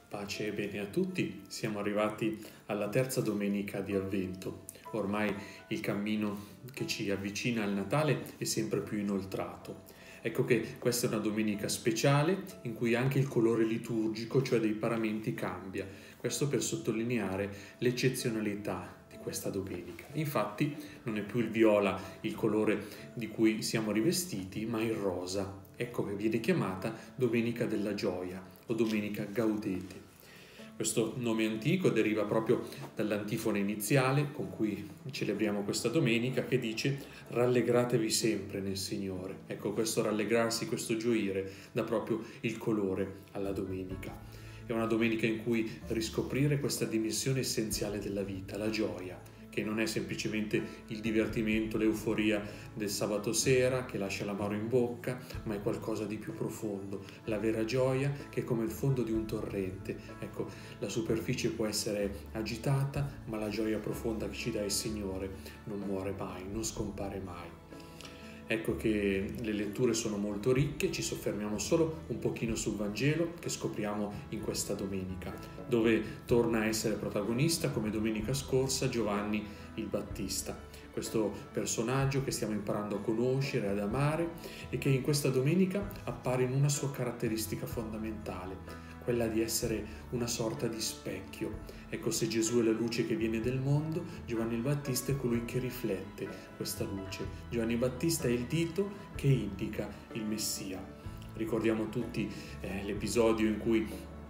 Pace e bene a tutti, siamo arrivati alla terza domenica di Avvento. Ormai il cammino che ci avvicina al Natale è sempre più inoltrato. Ecco che questa è una domenica speciale in cui anche il colore liturgico, cioè dei paramenti, cambia. Questo per sottolineare l'eccezionalità di questa domenica. Infatti non è più il viola il colore di cui siamo rivestiti, ma il rosa. Ecco che viene chiamata Domenica della Gioia o Domenica Gaudete. Questo nome antico deriva proprio dall'antifona iniziale con cui celebriamo questa domenica, che dice: rallegratevi sempre nel Signore. Ecco, questo rallegrarsi, questo gioire dà proprio il colore alla domenica. È una domenica in cui riscoprire questa dimensione essenziale della vita, la gioia, che non è semplicemente il divertimento, l'euforia del sabato sera che lascia l'amaro in bocca, ma è qualcosa di più profondo, la vera gioia che è come il fondo di un torrente. Ecco, la superficie può essere agitata, ma la gioia profonda che ci dà il Signore non muore mai, non scompare mai. Ecco che le letture sono molto ricche, ci soffermiamo solo un pochino sul Vangelo che scopriamo in questa domenica, dove torna a essere protagonista, come domenica scorsa, Giovanni il Battista, questo personaggio che stiamo imparando a conoscere, ad amare e che in questa domenica appare in una sua caratteristica fondamentale, quella di essere una sorta di specchio. Ecco, se Gesù è la luce che viene del mondo, Giovanni il Battista è colui che riflette questa luce. Giovanni Battista è il dito che indica il Messia. Ricordiamo tutti l'episodio in cui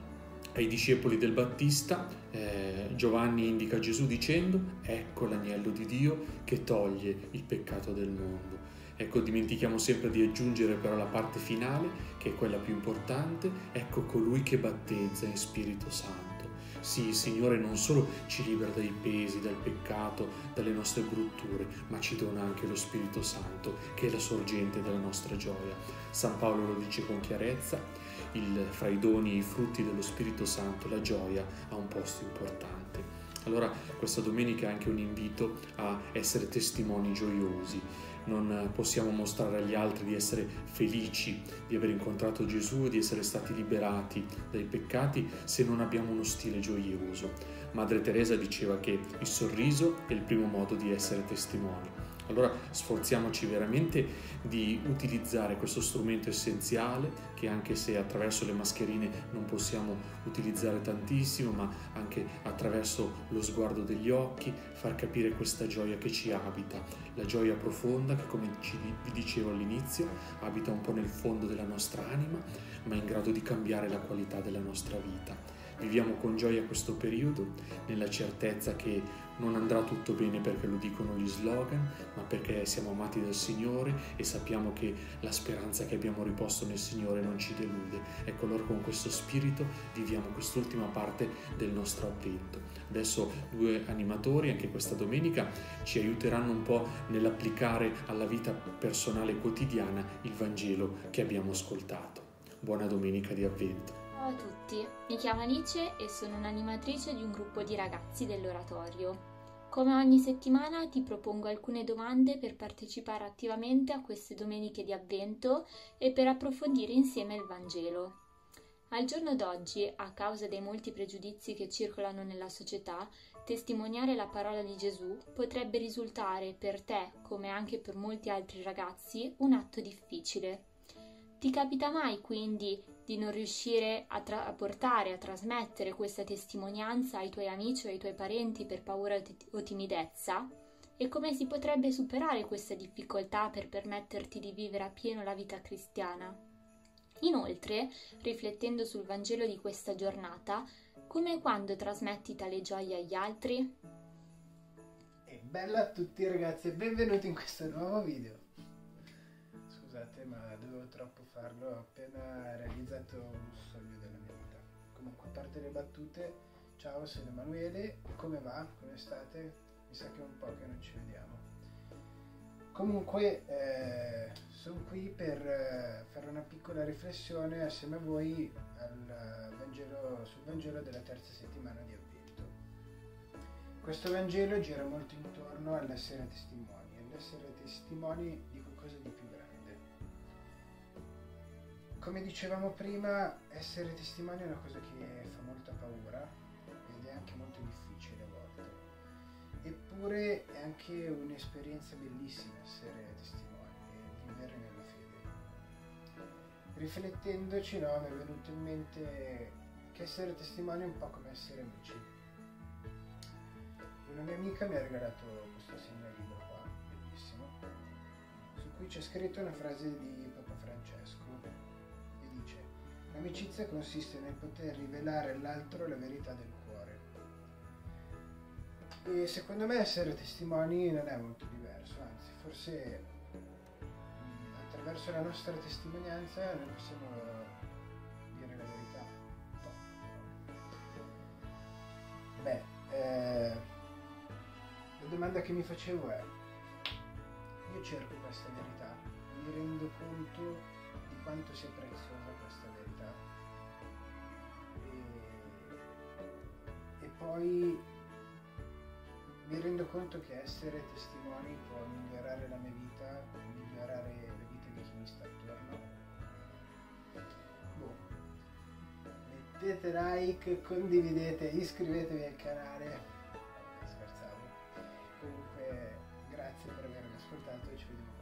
ai discepoli del Battista Giovanni indica Gesù dicendo: ecco l'agnello di Dio che toglie il peccato del mondo. Ecco, dimentichiamo sempre di aggiungere però la parte finale, che è quella più importante: ecco colui che battezza in Spirito Santo. Sì, il Signore non solo ci libera dai pesi, dal peccato, dalle nostre brutture, ma ci dona anche lo Spirito Santo, che è la sorgente della nostra gioia. San Paolo lo dice con chiarezza: fra i doni e i frutti dello Spirito Santo la gioia ha un posto importante. Allora questa domenica è anche un invito a essere testimoni gioiosi. Non possiamo mostrare agli altri di essere felici di aver incontrato Gesù e di essere stati liberati dai peccati se non abbiamo uno stile gioioso. Madre Teresa diceva che il sorriso è il primo modo di essere testimoni. Allora sforziamoci veramente di utilizzare questo strumento essenziale, che anche se attraverso le mascherine non possiamo utilizzare tantissimo, ma anche attraverso lo sguardo degli occhi, far capire questa gioia che ci abita, la gioia profonda che, come vi dicevo all'inizio, abita un po' nel fondo della nostra anima, ma è in grado di cambiare la qualità della nostra vita. Viviamo con gioia questo periodo, nella certezza che non andrà tutto bene perché lo dicono gli slogan, ma perché siamo amati dal Signore e sappiamo che la speranza che abbiamo riposto nel Signore non ci delude. Ecco, allora con questo spirito viviamo quest'ultima parte del nostro Avvento. Adesso due animatori, anche questa domenica, ci aiuteranno un po' nell'applicare alla vita personale quotidiana il Vangelo che abbiamo ascoltato. Buona domenica di Avvento. Ciao a tutti, mi chiamo Alice e sono un'animatrice di un gruppo di ragazzi dell'oratorio. Come ogni settimana ti propongo alcune domande per partecipare attivamente a queste domeniche di Avvento e per approfondire insieme il Vangelo. Al giorno d'oggi, a causa dei molti pregiudizi che circolano nella società, testimoniare la parola di Gesù potrebbe risultare per te, come anche per molti altri ragazzi, un atto difficile. Ti capita mai quindi di non riuscire a portare, a trasmettere questa testimonianza ai tuoi amici o ai tuoi parenti per paura o timidezza? E come si potrebbe superare questa difficoltà per permetterti di vivere appieno la vita cristiana? Inoltre, riflettendo sul Vangelo di questa giornata, come e quando trasmetti tale gioia agli altri? E bella a tutti ragazzi e benvenuti in questo nuovo video. Scusate, ma dovevo troppo farlo, ho appena realizzato un sogno della mia vita. Comunque, a parte le battute, ciao, sono Emanuele, come va? Come state? Mi sa che è un po' che non ci vediamo. Comunque, sono qui per fare una piccola riflessione assieme a voi sul Vangelo della terza settimana di Avvento. Questo Vangelo gira molto intorno all'essere testimoni di qualcosa di più grande. come dicevamo prima, essere testimoni è una cosa che fa molta paura ed è anche molto difficile a volte. Eppure è anche un'esperienza bellissima essere testimoni e vivere nella fede. Riflettendoci, no, mi è venuto in mente che essere testimoni è un po' come essere amici. Una mia amica mi ha regalato questo segnalibro qua, bellissimo, su cui c'è scritto una frase di Papa Francesco e dice: l'amicizia consiste nel poter rivelare all'altro la verità del cuore. E secondo me essere testimoni non è molto diverso, anzi forse attraverso la nostra testimonianza noi possiamo dire la verità. La domanda che mi facevo è: io cerco questa verità, mi rendo conto di quanto sia preziosa questa verità e poi mi rendo conto che essere testimoni può migliorare la mia vita, migliorare la vita di chi mi sta attorno. Mettete like, condividete, iscrivetevi al canale. Scherzavo. Comunque grazie per avermi ascoltato e ci vediamo